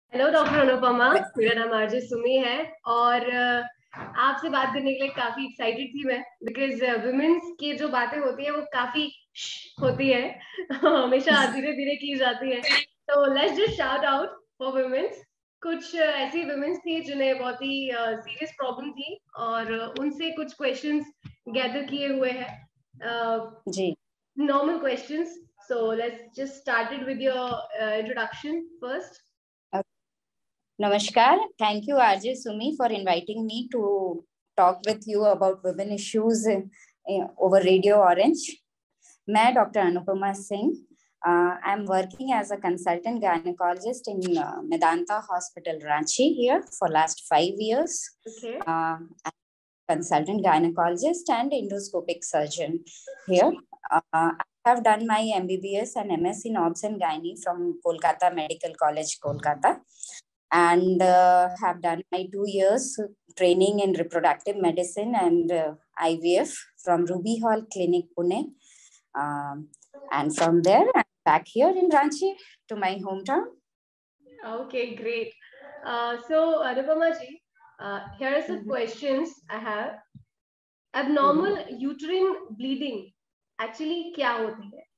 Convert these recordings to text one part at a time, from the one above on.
Hello doctor Anupama, मेरा नाम RJ Sumi है और आपसे बात करने के लिए काफी एक्साइटेड थी मैं, बिकॉज वुमेन्स की जो बातें होती है वो काफी होती है हमेशा धीरे धीरे की जाती है। तो let's just shout out for women's. कुछ ऐसी वुमेन्स थी जिन्हें बहुत ही सीरियस प्रॉब्लम थी और उनसे कुछ क्वेश्चंस गैदर किए हुए हैं, जी normal questions. So let's just started with your introduction first. नमस्कार. Thank you RJ Sumi for inviting me to talk with you about women issues over Radio Orange. मैं doctor Anupama Singh. I am working as a consultant gynaecologist in Medanta hospital Ranchi here for last 5 years. Okay. Consultant gynecologist and endoscopic surgeon here. I have done my MBBS and MS in Obs and Gynae from Kolkata Medical College, Kolkata, and have done my 2 years training in reproductive medicine and IVF from Ruby Hall Clinic, Pune. And from there, I'm back here in Ranchi to my hometown. Okay, great. So, Anupama ji, here are some questions I have. Abnormal uterine bleeding actually क्या होती है?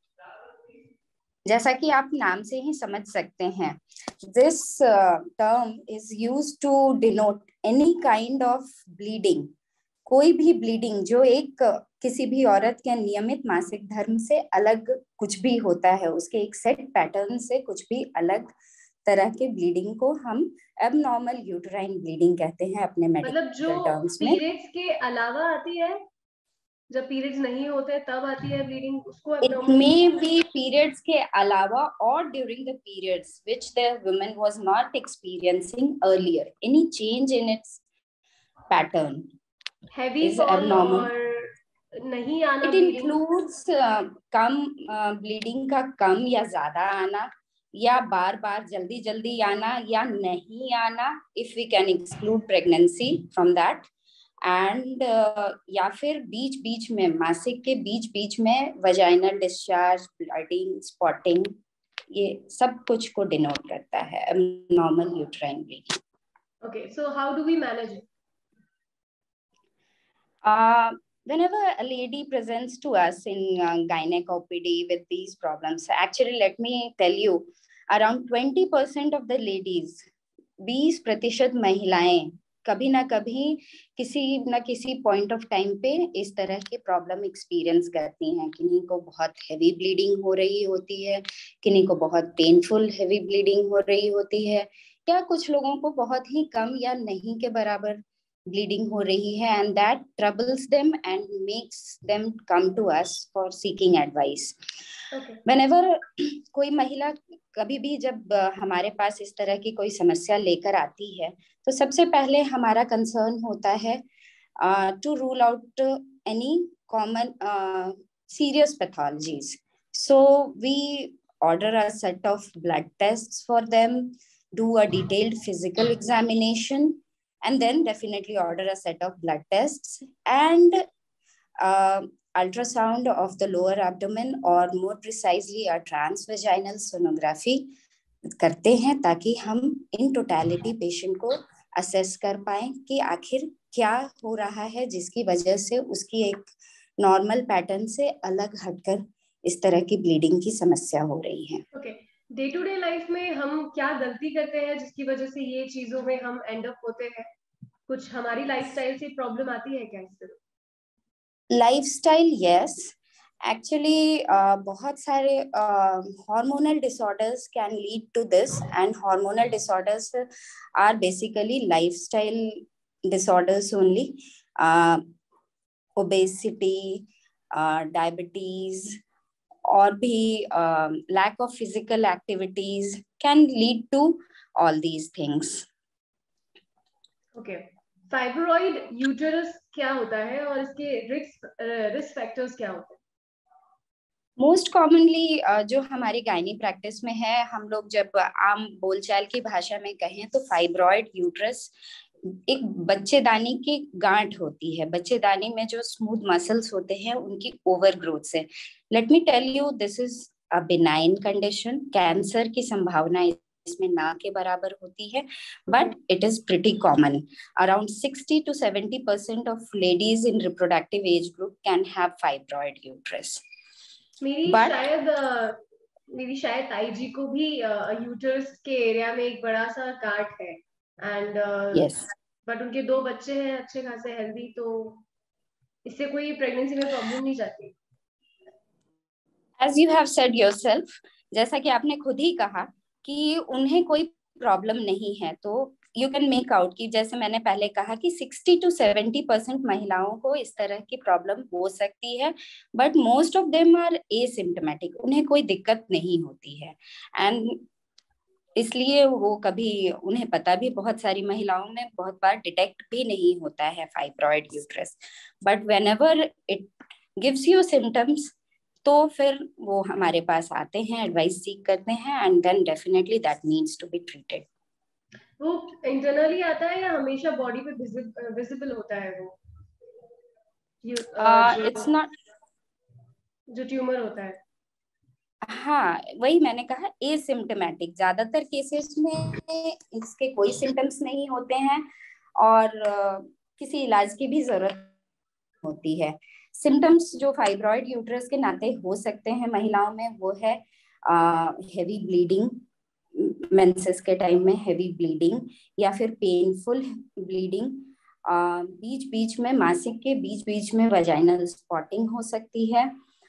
जैसा कि आप नाम से ही समझ सकते हैं, this term is used to denote any kind of bleeding. कोई भी ब्लीडिंग जो एक किसी भी औरत के नियमित मासिक धर्म से अलग कुछ भी होता है, उसके एक सेट पैटर्न से कुछ भी अलग तरह के ब्लीडिंग को हम एबनॉर्मल यूटेराइन ब्लीडिंग कहते हैं अपने मेडिकल टर्म्स में. पीरियड्स के अलावा आती है, जब पीरियड्स नहीं होते तब आती है ब्लीडिंग, उसको इट मे बी पीरियड्स के अलावा और during the periods which the woman was not experiencing earlier. Any change in its pattern heavy fall और नहीं आना. इट इंक्लूड्स कम ब्लीडिंग का कम या ज्यादा आना, या बार बार जल्दी जल्दी आना या नहीं आना, if we can exclude pregnancy from that. And या फिर बीच बीच में मासिक के बीच बीच में वजाइनल डिस्चार्ज, ब्लीडिंग, स्पॉटिंग, ये सब कुछ को डिनोट करता है abnormal uterine bleeding. Okay, so how do we manage it? Whenever a lady presents to us in gynec OPD with these problems, actually let me tell you, around 20% of the ladies, 20% महिलाएं कभी ना कभी किसी न किसी point of time पे इस तरह के प्रॉब्लम एक्सपीरियंस करती हैं. किन्हीं को बहुत हैवी ब्लीडिंग हो रही होती है, किन्हीं को बहुत पेनफुल हैवी ब्लीडिंग हो रही होती है, या कुछ लोगों को बहुत ही कम या नहीं के बराबर ब्लीडिंग हो रही है. And that troubles them and makes them come to us for seeking advice. Whenever कोई महिला कभी भी जब हमारे पास इस तरह की कोई समस्या लेकर आती है, तो सबसे पहले हमारा कंसर्न होता है to rule out any common serious pathologies. So we order a set of blood tests for them, do a detailed physical examination, and then definitely order a set of blood tests and ultrasound of the lower abdomen, or more precisely a transvaginal sonography करते हैं, ताकि हम in totality patient को assess कर पाए कि आखिर क्या हो रहा है जिसकी वजह से उसकी एक नॉर्मल पैटर्न से अलग हटकर इस तरह की ब्लीडिंग की समस्या हो रही है. डे टू डे लाइफ में हम क्या गलती करते हैं जिसकी वजह से ये चीजों में हम एंड अप होते हैं? कुछ हमारी लाइफस्टाइल से प्रॉब्लम आती है क्या इससे? Lifestyle, yes. एक्चुअली बहुत सारे hormonal disorders can lead to this, and hormonal disorders are basically lifestyle disorders only. Obesity, diabetes और भी lack of physical activities can lead to all these things. Okay. Fibroid uterus क्या होता है और इसके risk factors क्या होते हैं? मोस्ट कॉमनली जो हमारी गायनी प्रैक्टिस में है, हम लोग जब आम बोलचाल की भाषा में कहें तो फाइब्रॉइड यूट्रस एक बच्चेदानी की गांठ होती है. बच्चेदानी में जो स्मूथ मसल्स होते हैं उनकी ओवर ग्रोथ से. Let me tell you, this is a benign condition. Cancer की संभावना इसमें ना के बराबर होती है, but it is pretty common. Around 60 to 70% of ladies in reproductive age group can have fibroid uterus. मेरी बट शायद ताई जी को भी यूटरस के एरिया में एक बड़ा सा गांठ है, एंड यस, बट उनके 2 बच्चे हैं अच्छे खासे हेल्दी, तो इससे कोई प्रेगनेंसी में प्रॉब्लम नहीं जाती. As you have said yourself, जैसा कि आपने खुद ही कहा कि उन्हें कोई प्रॉब्लम नहीं है, तो यू कैन मेक आउट कि जैसे मैंने पहले कहा कि 60 to 70% महिलाओं को इस तरह की प्रॉब्लम हो सकती है, but most of them are asymptomatic, उन्हें कोई दिक्कत नहीं होती है. एंड इसलिए वो कभी उन्हें पता भी, बहुत सारी महिलाओं में बहुत बार डिटेक्ट भी नहीं होता है fibroid uterus. But whenever it gives you symptoms, तो फिर वो हमारे पास आते हैं, एडवाइस सीख करते हैं, and then definitely that needs to be treated. वो इंटरनली आता है या हमेशा बॉडी पे विजिबल होता है वो इट्स नॉट, जो ट्यूमर होता है? हाँ वही मैंने कहा, एसिम्प्टोमेटिक. ज्यादातर केसेस में इसके कोई सिम्टम्स नहीं होते हैं और किसी इलाज की भी जरूरत होती है. सिम्टम्स जो फाइब्रॉइड यूट्रस के नाते हो सकते हैं महिलाओं में, वो है हेवी ब्लीडिंग, मेंसेस के टाइम में हेवी ब्लीडिंग, या फिर पेनफुल ब्लीडिंग. बीच बीच में, मासिक के बीच बीच में वजाइनल स्पॉटिंग हो सकती है.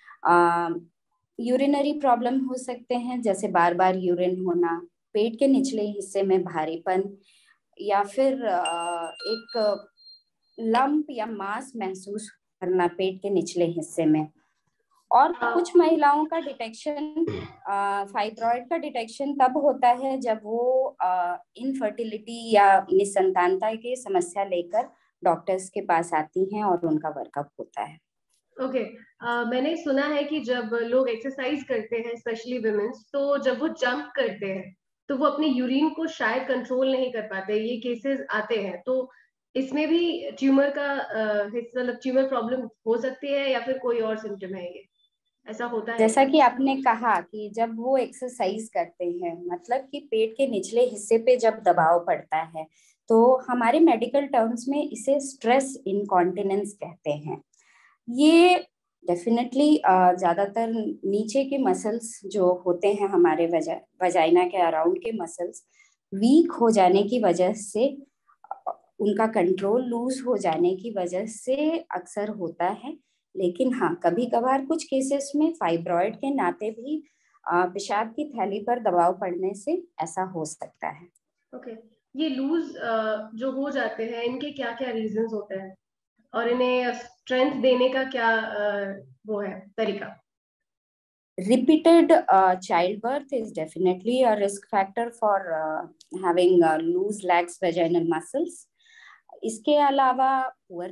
यूरिनरी प्रॉब्लम हो सकते हैं, जैसे बार बार यूरिन होना, पेट के निचले हिस्से में भारीपन, या फिर एक लंप या मास महसूस करना पेट के निचले हिस्से में. और कुछ महिलाओं का डिटेक्शन, फाइब्रॉइड का डिटेक्शन तब होता है जब वो इनफर्टिलिटी या निसंतानता की समस्या लेकर डॉक्टर्स के पास आती हैं और उनका वर्कअप होता है. ओके. मैंने सुना है कि जब लोग एक्सरसाइज करते हैं, स्पेशली वुमेन्स, तो जब वो जंप करते हैं तो वो अपने यूरिन को शायद कंट्रोल नहीं कर पाते, ये केसेस आते हैं. तो इसमें भी ट्यूमर का मतलब ट्यूमर प्रॉब्लम हो सकती है या फिर कोई और सिम्टम है, ये ऐसा होता है जैसा क्या? कि आपने कहा कि जब वो एक्सरसाइज करते हैं, मतलब कि पेट के निचले हिस्से पे जब दबाव पड़ता है, तो हमारे मेडिकल टर्म्स में इसे स्ट्रेस इनकॉन्टिनेंस कहते हैं. ये डेफिनेटली ज्यादातर नीचे के मसल्स जो होते हैं हमारे वजाइना के अराउंड के मसल्स वीक हो जाने की वजह से, उनका कंट्रोल लूज हो जाने की वजह से अक्सर होता है. लेकिन हाँ, कभी कभार कुछ केसेस में फाइब्रॉइड के नाते भी पेशाब की थैली पर दबाव पड़ने से ऐसा हो सकता है. ओके. ये लूज जो हो जाते हैं, इनके क्या क्या रीजंस होते हैं और इन्हें स्ट्रेंथ देने का क्या वो है तरीका? Repeated childbirth is definitely a risk factor for having loose lax vaginal muscles. इसके अलावा पुअर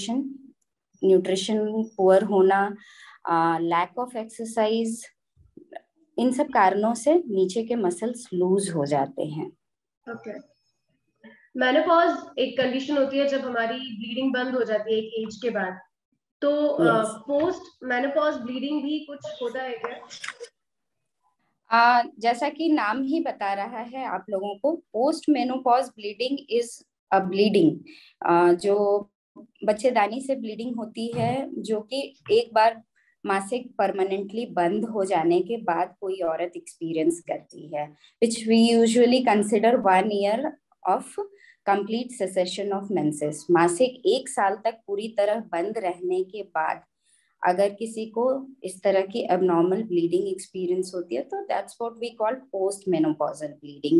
न्यूट्रिशन पुअर होना, लैक ऑफ एक्सरसाइज, इन सब कारणों से नीचे के मसल्स लूज हो जाते हैं. ओके. मेनोपॉज एक कंडीशन होती है जब हमारी ब्लीडिंग बंद हो जाती है एक एज के बाद, तो Yes. पोस्ट मेनोपॉज ब्लीडिंग भी कुछ होता है क्या? जैसा कि नाम ही बता रहा है आप लोगों को, post menopause bleeding is a bleeding जो बच्चेदानी से ब्लीडिंग होती है, जो कि एक बार मासिक परमानेंटली बंद हो जाने के बाद कोई औरत एक्सपीरियंस करती है, which we usually consider 1 year of complete cessation of menses. मासिक 1 साल तक पूरी तरह बंद रहने के बाद अगर किसी को इस तरह की abnormal bleeding एक्सपीरियंस होती है, तो that's what we call post menopausal bleeding.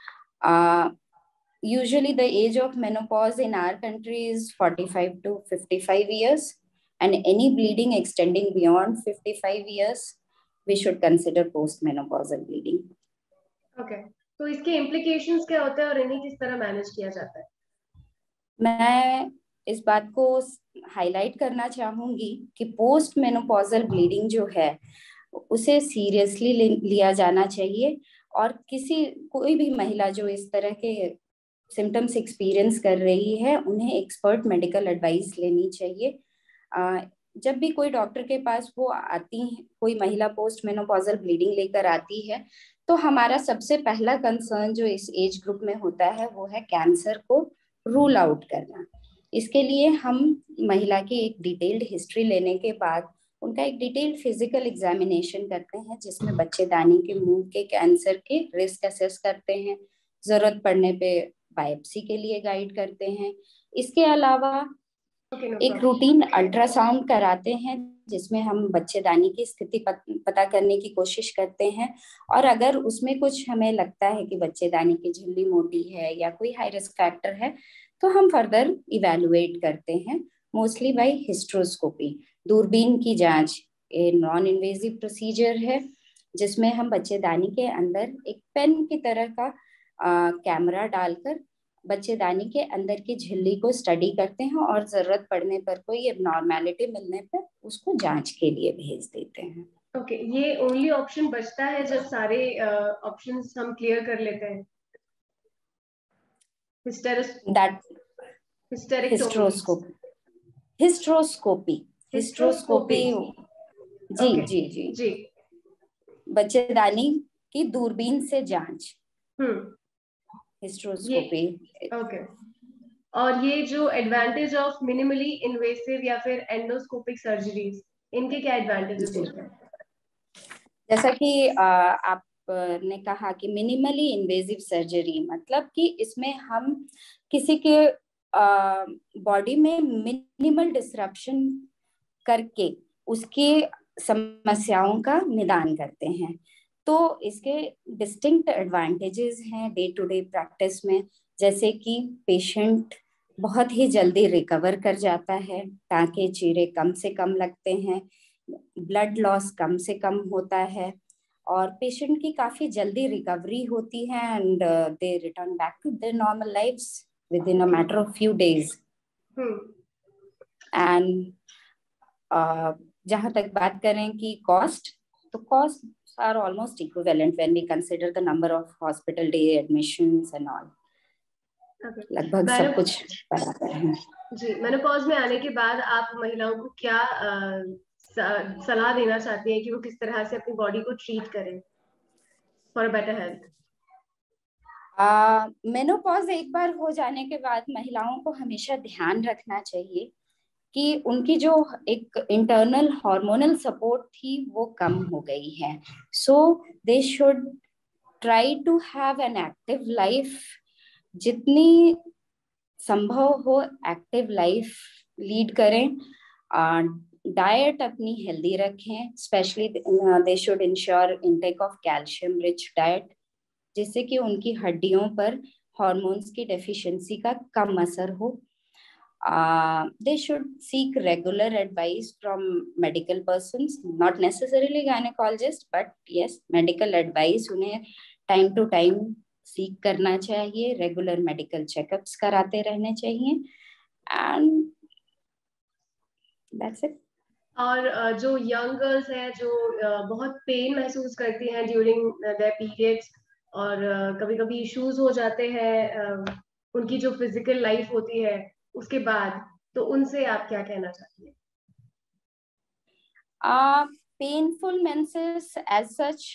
Usually the age of menopause in our country is 45 to 55 years, and any bleeding extending beyond 55 years we should consider post menopausal bleeding. Okay. तो इसके implications क्या होते हैं और इन्हें किस तरह manage किया जाता है? मैं इस बात को हाईलाइट करना चाहूंगी कि पोस्ट मेनोपॉजल ब्लीडिंग जो है उसे सीरियसली लिया जाना चाहिए, और कोई भी महिला जो इस तरह के सिम्टम्स एक्सपीरियंस कर रही है, उन्हें एक्सपर्ट मेडिकल एडवाइस लेनी चाहिए. जब भी कोई डॉक्टर के पास वो आती है, कोई महिला पोस्ट मेनोपॉजल ब्लीडिंग लेकर आती है, तो हमारा सबसे पहला कंसर्न जो इस एज ग्रुप में होता है वो है कैंसर को रूल आउट करना। इसके लिए हम महिला की एक डिटेल्ड हिस्ट्री लेने के बाद उनका एक डिटेल्ड फिजिकल एग्जामिनेशन करते हैं, जिसमें बच्चेदानी के मुंह के कैंसर के रिस्क असेस करते हैं, जरूरत पड़ने पे बायोप्सी के लिए गाइड करते हैं। इसके अलावा एक रूटीन अल्ट्रासाउंड कराते हैं, जिसमें हम बच्चेदानी की स्थिति पता करने की कोशिश करते हैं, और अगर उसमें कुछ हमें लगता है कि बच्चेदानी की झिल्ली मोटी है या कोई हाई रिस्क फैक्टर है, तो हम फर्दर इवेलुएट करते हैं, मोस्टली बाय हिस्ट्रोस्कोपी, दूरबीन की जांच। ये नॉन इन्वेजिव प्रोसीजर है, जिसमें हम बच्चेदानी के अंदर एक पेन की तरह का कैमरा डालकर बच्चेदानी के अंदर की झिल्ली को स्टडी करते हैं, और जरूरत पड़ने पर कोई एबनॉर्मेलिटी मिलने पर उसको जांच के लिए भेज देते हैं। ओके, ये ओनली ऑप्शन बचता है जब सारे ऑप्शंस हम क्लियर कर लेते हैं? हिस्ट्रोस्कोपी जी okay. जी जी जी, बच्चेदानी की दूरबीन से जांच, हिस्ट्रोस्कोपी। ओके। और ये जो एडवांटेज ऑफ मिनिमली इन्वेसिव या फिर एंडोस्कोपिक सर्जरीज, इनके क्या एडवांटेजेस होते हैं? जैसा कि आपने कहा कि मिनिमली इन्वेसिव सर्जरी मतलब कि इसमें हम किसी के बॉडी में मिनिमल डिसरप्शन करके उसकी समस्याओं का निदान करते हैं। तो इसके डिस्टिंक्ट एडवांटेजेस हैं डे टू डे प्रैक्टिस में, जैसे कि पेशेंट बहुत ही जल्दी रिकवर कर जाता है, टाँके चीरे कम से कम लगते हैं, ब्लड लॉस कम से कम होता है, और पेशेंट की काफी जल्दी रिकवरी होती है, and they return back to their normal lives within a matter of few days. And जहां तक बात करें कि कॉस्ट, तो cost are almost equivalent when we consider the number of hospital day admissions and all. लगभग सब कुछ बराबर है। जी, मेनोपॉज में आने के बाद आप महिलाओं को क्या सलाह देना चाहती हैं कि वो किस तरह से अपनी बॉडी को ट्रीट करें फॉर बेटर हेल्थ? मेनोपॉज एक बार हो जाने के बाद महिलाओं को हमेशा ध्यान रखना चाहिए कि उनकी जो एक इंटरनल हार्मोनल सपोर्ट थी वो कम हो गई है। So they should try to have an active life, जितनी संभव हो एक्टिव लाइफ लीड करें, डाइट अपनी हेल्दी रखें, specially they should ensure intake of calcium rich diet, जिससे कि उनकी हड्डियों पर हार्मोन्स की डेफिशिएंसी का कम असर हो। They should seek regular advice from medical persons, not necessarily gynecologist, but yes, medical advice उन्हें time to time seek करना चाहिए, regular medical checkups कराते रहने चाहिए, and that's it. और जो यंग गर्ल्स हैं जो बहुत पेन महसूस करती हैं ड्यूरिंग देयर पीरियड्स, और कभी-कभी इश्यूज हो जाते हैं उनकी जो फिजिकल लाइफ होती है उसके बाद, तो उनसे आप क्या कहना चाहती हैं? पेनफुल मेंसेस एज सच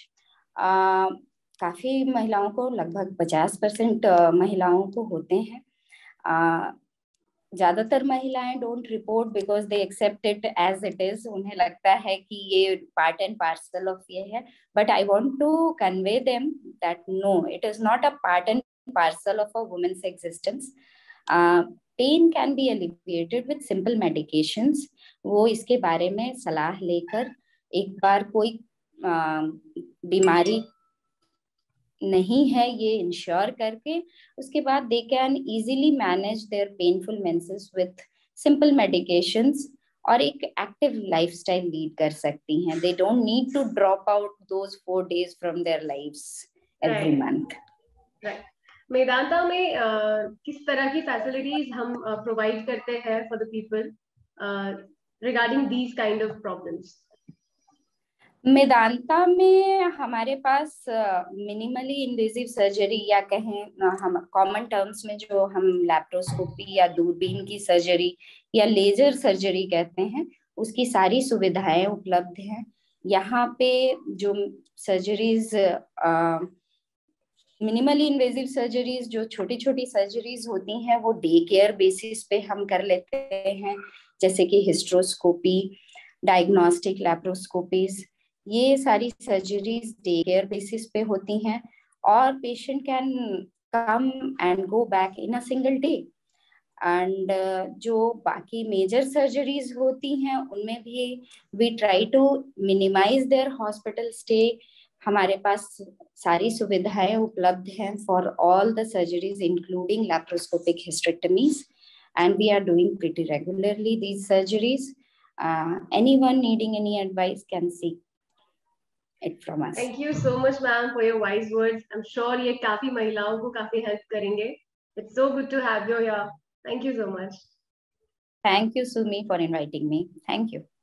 काफी महिलाओं को, लगभग 50% महिलाओं को होते हैं। ज्यादातर महिलाएं don't report because they accept it as it is, उन्हें लगता है कि ये पार्ट एंड पार्सल ऑफ ये है, but I want to convey them that no, it is not a part and parcel of a women's existence. Pain can be alleviated with simple medications. वो इसके बारे में सलाह लेकर एक बार कोई बीमारी नहीं है ये इंश्योर करके, उसके बाद they can easily manage their painful menses with simple medications और एक एक्टिव लाइफस्टाइल लीड कर सकती हैं। They don't need to drop out those 4 days from their lives every month. Right. Medanta में किस तरह की फैसिलिटीज हम प्रोवाइड करते हैं for the people regarding these kind of problems? Medanta में हमारे पास मिनिमली इन्वेजिव सर्जरी, या कहें हम कॉमन टर्म्स में जो हम लैप्रोस्कोपी या दूरबीन की सर्जरी या लेजर सर्जरी कहते हैं, उसकी सारी सुविधाएं उपलब्ध हैं। यहाँ पे जो सर्जरीज, मिनिमली इन्वेजिव सर्जरीज, जो छोटी छोटी सर्जरीज होती हैं, वो डे केयर बेसिस पे हम कर लेते हैं, जैसे कि हिस्ट्रोस्कोपी, डायग्नोस्टिक लैप्रोस्कोपीज, ये सारी सर्जरीज डे केयर बेसिस पे होती हैं और patient can come and go back in a single day. And जो बाकी मेजर सर्जरीज होती हैं उनमें भी we try to minimise their hospital stay. हमारे पास सारी सुविधाएं उपलब्ध हैं for all the surgeries including laparoscopic hysterectomies, and we are doing pretty regularly these surgeries. Anyone needing any advice can seek it from us. Thank you so much, ma'am, for your wise words. I'm sure ये काफी महिलाओं को काफी help करेंगे. It's so good to have you here. Thank you so much. Thank you, Sumi, for inviting me. Thank you.